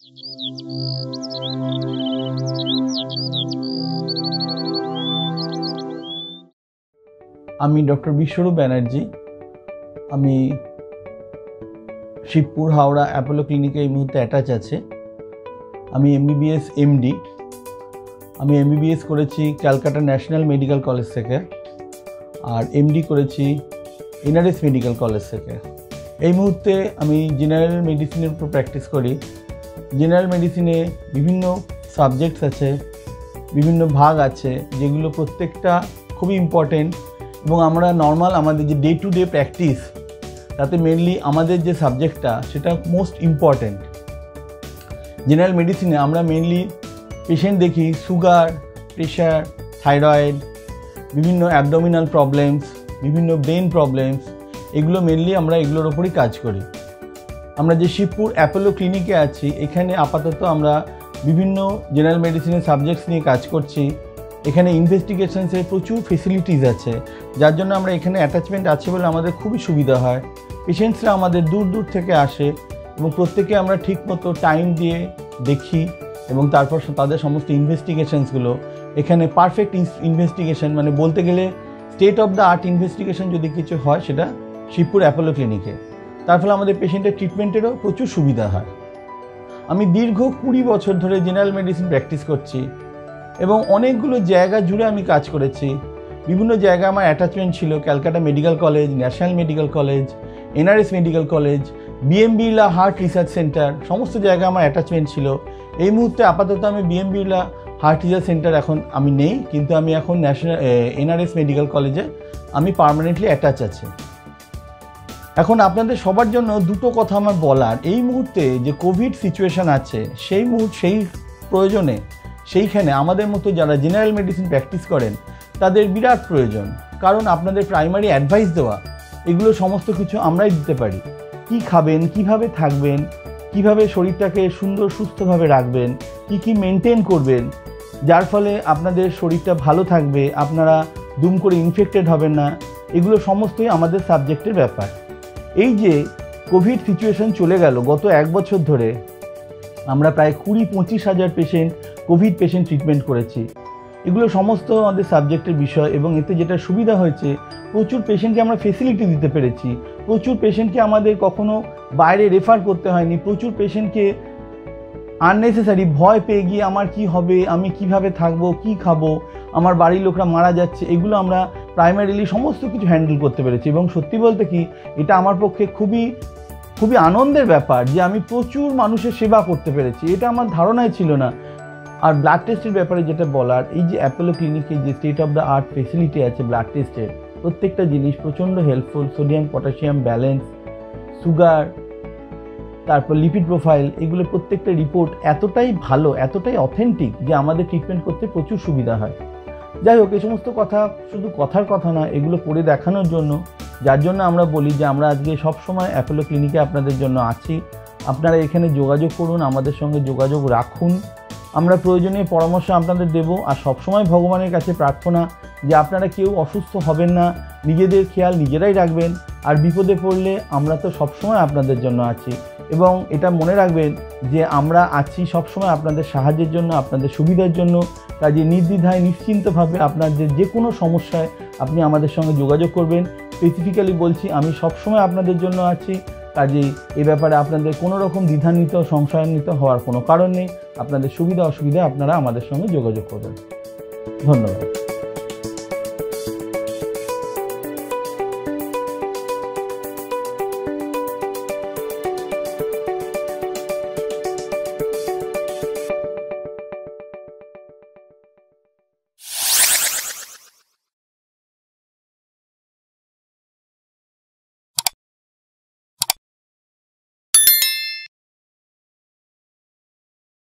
আমি ডক্টর বিশ্বরূপ ব্যানার্জি। আমি শিবপুর হাওড়া অ্যাপোলো ক্লিনিকে এই মুহূর্তে অ্যাটাচ আছে। আমি এমবিবিএস এমডি। আমি এমবিবিএস করেছি ক্যালকাটা ন্যাশনাল মেডিকেল কলেজ থেকে, আর এমডি করেছি এনআরএস মেডিকেল কলেজ থেকে। এই মুহূর্তে আমি জেনারেল মেডিসিনের উপর প্র্যাকটিস করি। জেনারেল মেডিসিনে বিভিন্ন সাবজেক্টস আছে, বিভিন্ন ভাগ আছে, যেগুলো প্রত্যেকটা খুবই ইম্পর্টেন্ট এবং আমরা নর্মাল আমাদের যে ডে টু ডে প্র্যাকটিস তাতে মেনলি আমাদের যে সাবজেক্টটা সেটা মোস্ট ইম্পর্টেন্ট। জেনারেল মেডিসিনে আমরা মেনলি পেশেন্ট দেখি সুগার, প্রেশার, থাইরয়েড, বিভিন্ন অ্যাবডোমিনাল প্রবলেমস, বিভিন্ন ব্রেন প্রবলেমস, এগুলো মেনলি আমরা এগুলোর ওপরই কাজ করি। আমরা যে শিবপুর অ্যাপোলো ক্লিনিকে আছি এখানে আপাতত আমরা বিভিন্ন জেনারেল মেডিসিনের সাবজেক্টস নিয়ে কাজ করছি। এখানে ইনভেস্টিগেশনসের প্রচুর ফেসিলিটিস আছে, যার জন্য আমরা এখানে অ্যাটাচমেন্ট আছে বলে আমাদের খুবই সুবিধা হয়। পেশেন্টসরা আমাদের দূর দূর থেকে আসে এবং প্রত্যেকে আমরা ঠিকমতো টাইম দিয়ে দেখি এবং তারপর তাদের সমস্ত ইনভেস্টিগেশনসগুলো এখানে পারফেক্ট ইনভেস্টিগেশন, মানে বলতে গেলে state of the art investigation যদি কিছু হয় সেটা শিবপুর অ্যাপোলো ক্লিনিকে। তার ফলে আমাদের পেশেন্টের ট্রিটমেন্টেরও প্রচুর সুবিধা হয়। আমি দীর্ঘ 20 বছর ধরে জেনারেল মেডিসিন প্র্যাকটিস করছি এবং অনেকগুলো জায়গা জুড়ে আমি কাজ করেছি। বিভিন্ন জায়গায় আমার অ্যাটাচমেন্ট ছিল, Calcutta medical college, national medical college, NRS medical college, BM Birla heart research centre, সমস্ত জায়গায় আমার অ্যাটাচমেন্ট ছিল। এই মুহূর্তে আপাতত আমি BM Birla heart research centre এখন আমি নেই, কিন্তু আমি এখন ন্যাশনাল এনআরএস মেডিকেল কলেজে আমি পার্মানেন্টলি অ্যাটাচ আছি। এখন আপনাদের সবার জন্য দুটো কথা আমার বলার, এই মুহূর্তে যে কোভিড সিচুয়েশান আছে সেই প্রয়োজনে সেইখানে আমাদের মতো যারা জেনারেল মেডিসিন প্র্যাকটিস করেন তাদের বিরাট প্রয়োজন। কারণ আপনাদের প্রাইমারি অ্যাডভাইস দেওয়া এগুলো সমস্ত কিছু আমরাই দিতে পারি। কি খাবেন, কিভাবে থাকবেন, কিভাবে শরীরটাকে সুন্দর সুস্থভাবে রাখবেন, কি মেনটেন করবেন যার ফলে আপনাদের শরীরটা ভালো থাকবে, আপনারা দুম করে ইনফেক্টেড হবেন না, এগুলো সমস্তই আমাদের সাবজেক্টের ব্যাপার। এই যে কোভিড সিচুয়েশন চলে গেল, গত 1 বছর ধরে আমরা প্রায় 20-25 হাজার কোভিড পেশেন্ট ট্রিটমেন্ট করেছি। এগুলো সমস্ত আমাদের সাবজেক্টের বিষয় এবং এতে যেটা সুবিধা হয়েছে, প্রচুর পেশেন্টকে আমরা ফেসিলিটি দিতে পেরেছি, প্রচুর পেশেন্টকে আমাদের কখনো বাইরে রেফার করতে হয়নি, প্রচুর পেশেন্টকে আননেসেসারি ভয় পেয়ে গিয়ে আমার কি হবে, আমি কিভাবে থাকবো, কি খাবো, আমার বাড়ির লোকরা মারা যাচ্ছে, এগুলো আমরা প্রাইমারিলি সমস্ত কিছু হ্যান্ডেল করতে পেরেছি। এবং সত্যি বলতে কি, এটা আমার পক্ষে খুবই আনন্দের ব্যাপার যে আমি প্রচুর মানুষের সেবা করতে পেরেছি, এটা আমার ধারণাই ছিল না। আর ব্লাড টেস্টের ব্যাপারে যেটা বলার, এই যে অ্যাপোলো ক্লিনিকে যে state of the art facility আছে ব্লাড টেস্টের, প্রত্যেকটা জিনিস প্রচণ্ড helpful. Sodium potassium balance, sugar, তারপর লিপিড প্রোফাইল, এগুলো প্রত্যেকটা রিপোর্ট এতটাই ভালো, এতটাই অথেন্টিক যে আমাদের ট্রিটমেন্ট করতে প্রচুর সুবিধা হয়। যাই হোক, এই সমস্ত কথা শুধু কথার কথা না, এগুলো করে দেখানোর জন্য, যার জন্য আমরা বলি যে আমরা আজকে সবসময় অ্যাপোলো ক্লিনিকে আপনাদের জন্য আছি। আপনারা এখানে যোগাযোগ করুন, আমাদের সঙ্গে যোগাযোগ রাখুন, আমরা প্রয়োজনীয় পরামর্শ আপনাদের দেব। আর সবসময় ভগবানের কাছে প্রার্থনা যে আপনারা কেউ অসুস্থ হবেন না, নিজেদের খেয়াল নিজেরাই রাখবেন, আর বিপদে পড়লে আমরা তো সবসময় আপনাদের জন্য আছি। এবং এটা মনে রাখবেন যে আমরা আছি সবসময় আপনাদের সাহায্যের জন্য, আপনাদের সুবিধার জন্য। কাজে নির্দ্বিধায় নিশ্চিন্তভাবে আপনাদের যে কোনো সমস্যায় আপনি আমাদের সঙ্গে যোগাযোগ করবেন। স্পেসিফিক্যালি বলছি, আমি সবসময় আপনাদের জন্য আছি। কাজেই এ ব্যাপারে আপনাদের কোনো রকম দ্বিধান্বিত, সংশয়ান্বিত হওয়ার কোনো কারণ নেই। আপনাদের সুবিধা অসুবিধা আপনারা আমাদের সঙ্গে যোগাযোগ করবেন। ধন্যবাদ।